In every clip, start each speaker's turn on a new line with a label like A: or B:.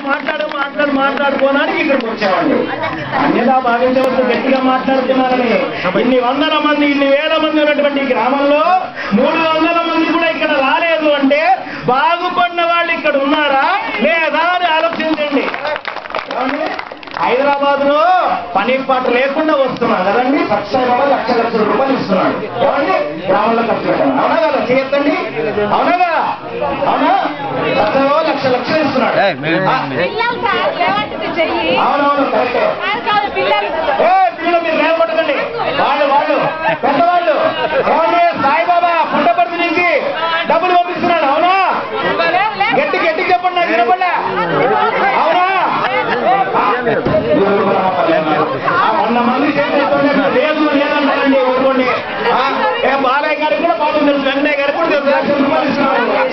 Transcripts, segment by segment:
A: మాట్లాడుకోవడానికి ఇక్కడికి వచ్చామండి. అన్యదా భావించవద్దు, గట్టిగా మాట్లాడుతున్నారని. ఇన్ని వందల మంది, ఇన్ని వేల మంది ఉన్నటువంటి ఈ గ్రామంలో 300 మంది కూడా ఇక్కడ రాలేదు అంటే బాగుపడిన వాళ్ళు ఇక్కడ ఉన్నారా లేదా అని ఆలోచించండి. హైదరాబాద్ లో పని పాట లేకుండా వస్తున్నాడు కదండి, లక్షల రూపాయలు ఇస్తున్నాడు. ఏమండి గ్రామంలో ఖర్చు పెట్టాను, అవునా కదా? చేయొద్దండి, అవునా కదా? అవునా? లక్షలు ఇస్తున్నాడు. అవునవును, కరెక్టే. పిల్లలు మీరు లేవకొట్టకండి, వాళ్ళు పెద్దవాళ్ళు. ఏమండి సాయిబాబా పుట్టపర్తి నుంచి డబ్బులు పంపిస్తున్నాడు, అవునా? గట్టి చెప్పండి, నాకు వినపడ్డా. అవునా? 100 మంది లేదు లేదంటారండి, ఊరుకోండి. బాలయ్య గారికి కూడా పాపం తెలుసు, వెంకయ్య గారికి కూడా తెలుసు.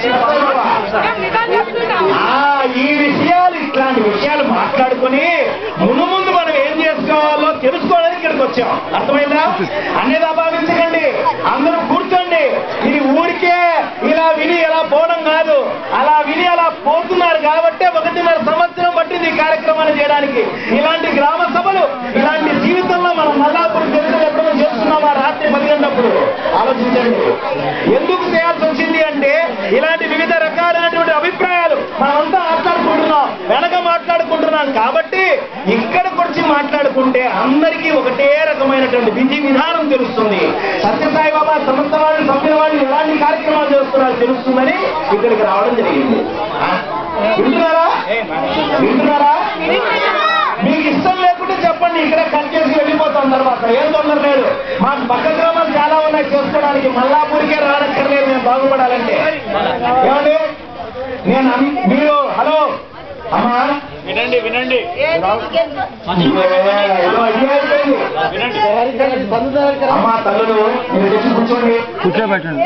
A: ఈ విషయాలు, ఇట్లాంటి విషయాలు మాట్లాడుకుని ముందు మనం ఏం చేసుకోవాలో తెలుసుకోవడానికి ఇక్కడికి వచ్చాం. అర్థమైందా? అన్యదా భావించకండి, అందరూ కూర్చోండి. ఇది ఊరికే ఇలా విని ఎలా పోవడం కాదు, అలా విని అలా పోతున్నారు కాబట్టి 1.5 సంవత్సరం పట్టింది ఈ కార్యక్రమాన్ని చేయడానికి. ఇలాంటి గ్రామ సభలు, ఇలాంటి జీవితంలో మనం మల్లాపూర్ తెలుగులో ఎప్పుడో చేస్తున్నామా రాత్రి 10 గంటప్పుడు? ఆలోచించండి. ఎందుకు చేయాల్సి వచ్చింది అంటే ఇలాంటి వివిధ రకాలైనటువంటి అభిప్రాయాలు మనమంతా వెనక మాట్లాడుకుంటున్నాం కాబట్టి ఇక్కడికి వచ్చి మాట్లాడుకుంటే అందరికీ ఒకటే రకమైనటువంటి విధి విధానం తెలుస్తుంది. సత్యసాయి బాబా సంస్థ వాళ్ళు, సభ్యుల వాళ్ళు ఎలాంటి కార్యక్రమాలు చేస్తున్నారో తెలుస్తుందని ఇక్కడికి రావడం జరిగింది. వింటున్నారా? మీకు ఇష్టం లేకుంటే చెప్పండి, ఇక్కడ కట్ చేసి వెళ్ళిపోతాం. తర్వాత ఏం తొందర లేదు, మాకు పక్క గ్రామాలు చాలా ఉన్నాయి చేసుకోవడానికి. మల్లాపూరికే రానక్కర్లేదు మేము బాగుపడాలంటే. ఏమండి మీరు హలో అమ్మా వినండి. అమ్మా తల్లులు మీరు తెచ్చి కూర్చోబెట్టండి.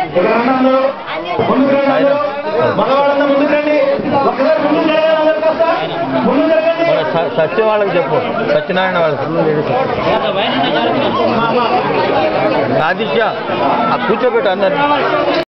A: మగవాళ్ళంతా ముందుకు రండి. ఒక్కసారి ముందుకు జరగాలి, అందరు కాస్త ముందు జరగండి.
B: సత్య వాళ్ళకి చెప్పు, సత్యనారాయణ వాళ్ళకి ఆదిత్య కూర్చోబెట్టు అందరు.